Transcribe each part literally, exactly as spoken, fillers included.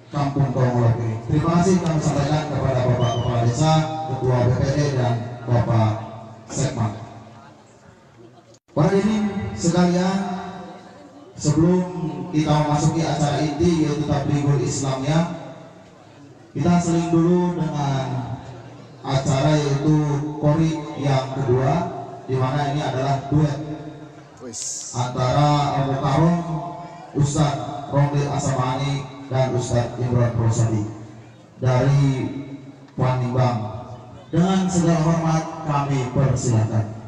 Kampung Kongologi. Terima kasih kami sampaikan kepada Bapak Kepala Desa, Ketua B P D dan Bapak Sekmak. Para hadirin sekalian, sebelum kita memasuki acara inti yaitu tabligul Islamnya, kita seling dulu dengan acara yaitu kori yang kedua, di mana ini adalah duet antara Al-Mukarram Ustadz Romli Asamani dan Ustadz Imran Prosadi dari Panimbang. Dengan segala hormat kami persilakan.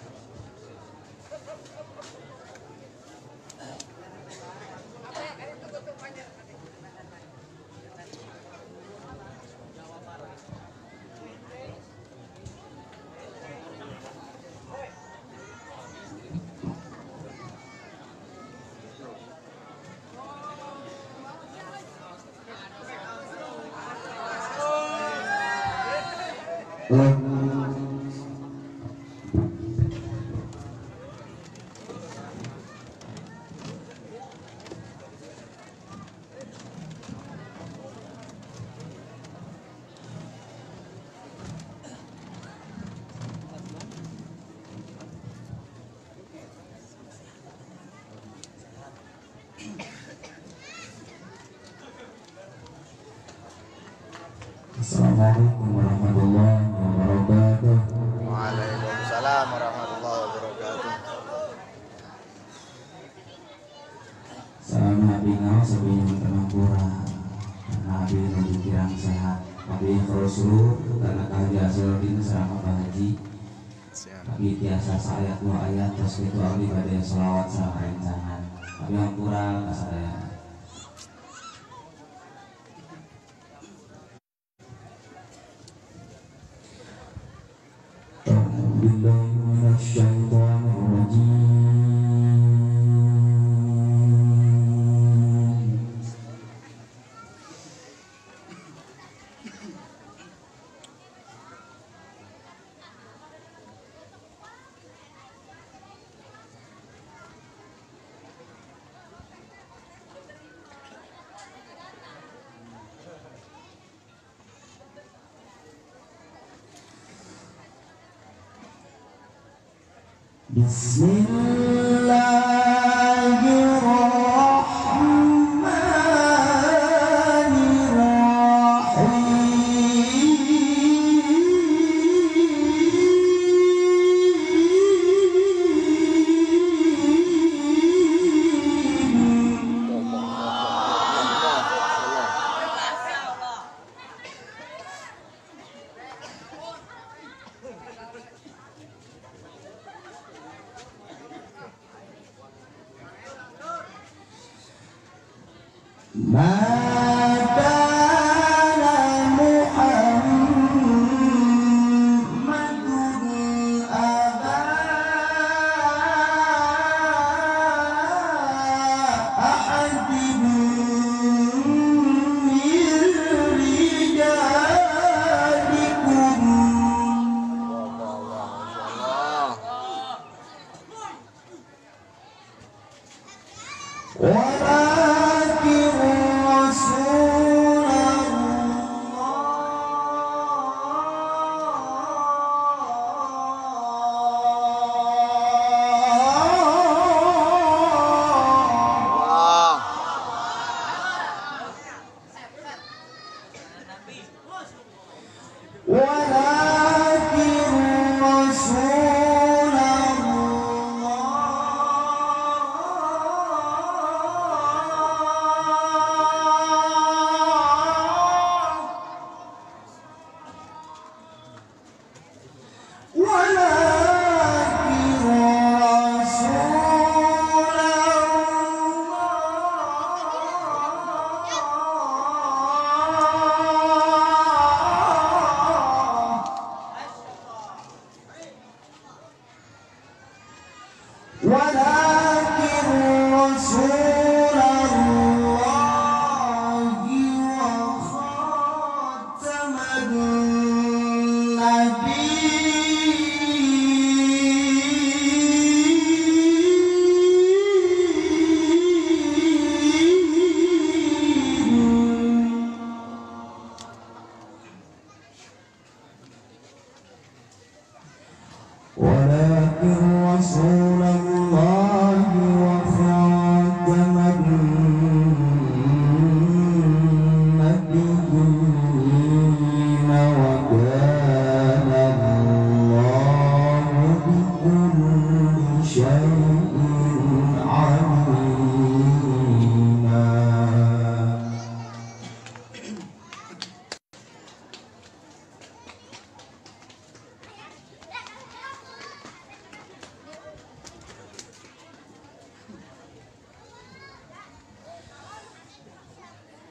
Assalamualaikum warahmatullahi wabarakatuh. Waalaikumsalam warahmatullahi wabarakatuh. Salam Nabi ngau sebelum penangkura Nabi lebih kirang sehat. Tapi Rasul karena kahji Asrudin selama haji. Tapi tiasa sayat dua ayat terus itu abdi pada selawat sama rencangan. Tapi yang kurang saya. ولكن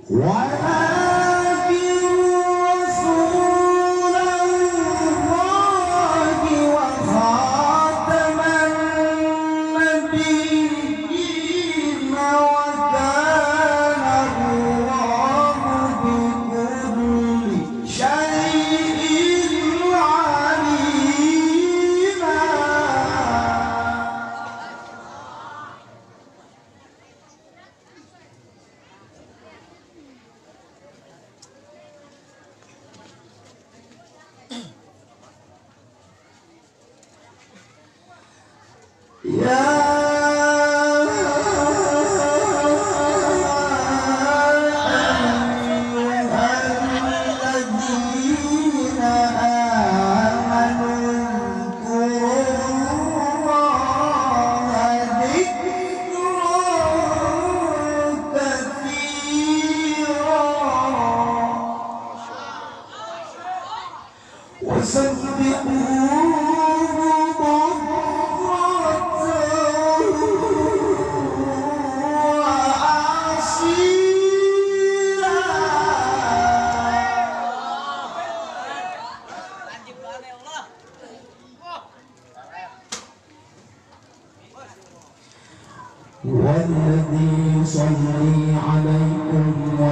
والذي يصلي عليكم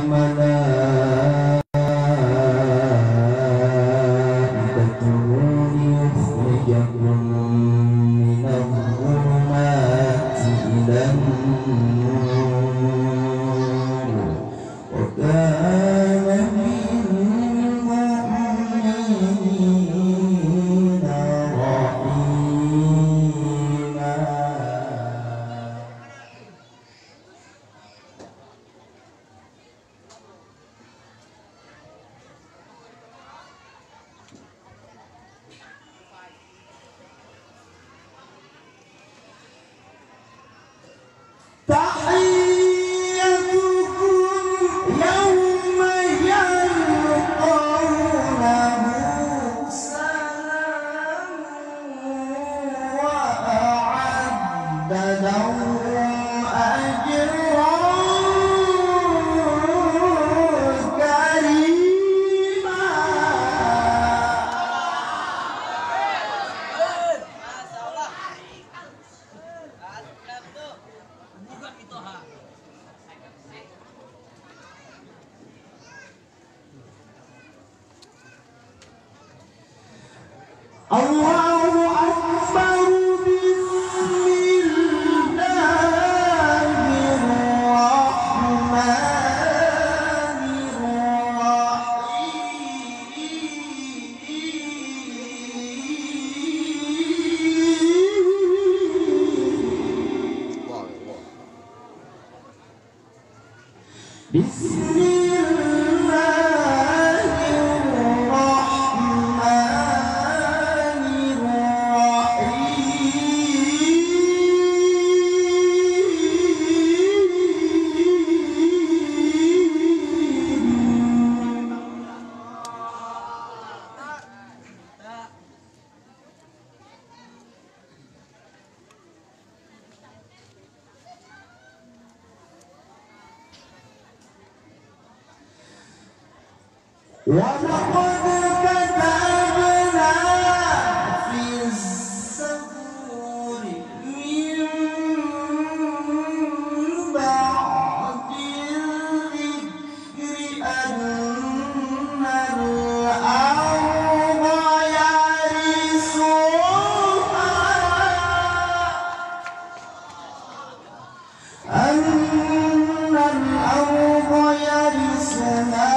وملائكته ليخرجكم من الظلمات إلى النور وكان بالمؤمنين رحيما. Allahu Akbar, ولقد كتبنا في الزبور من بعد الذكر أن الأرض يرثها أن الأرض يرثها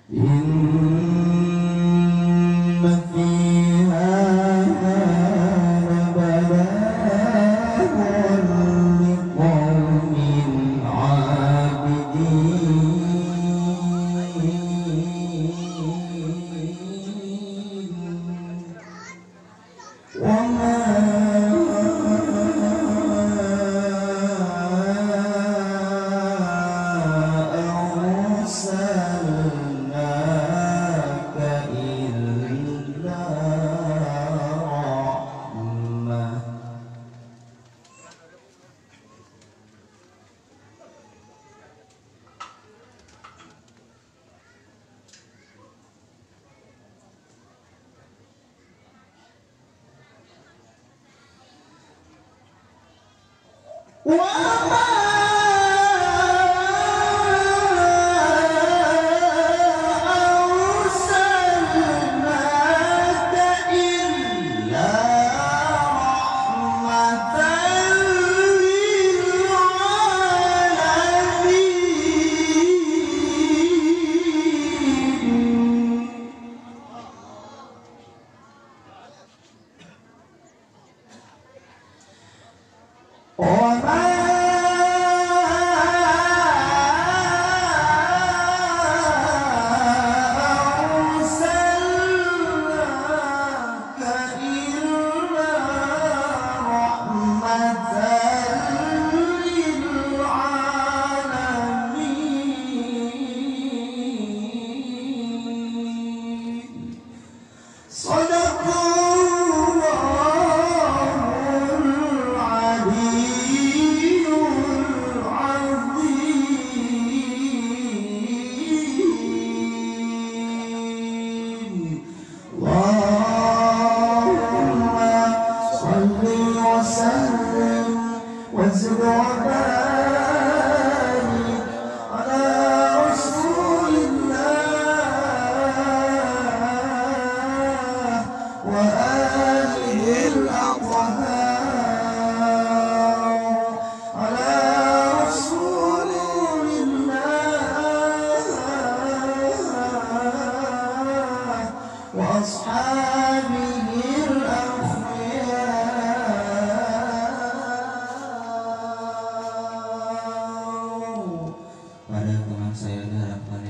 إن في هذا لبلاغا لقوم عابدين وما أرسلناك إلا رحمة وما أرسلناك إلا رحمة للعالمين وما أرسلناك إلا رحمة للعالمين صدق الله العلي العظيم اللهم صل وسلم وزد وبارك على رسول الله وآله الأطهار على رسول الله وأصحابه الأخيار. Pada teman saya diharapkan